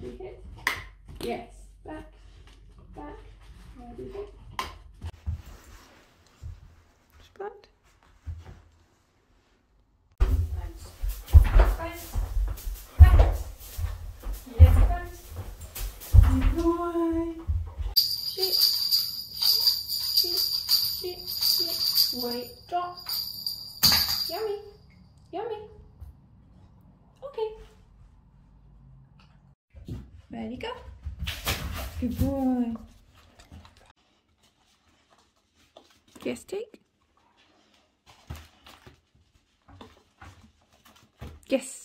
Ready, hit. Yes. Back. Back. Ready, hit. Splat. Bounce. Bounce. Bounce. Yes, bounce. Good boy. Shit. Shit. Shit. Shit. Wait. Drop. Yummy. Yummy. Okay. Ready, go. Good boy. Guess take. Yes.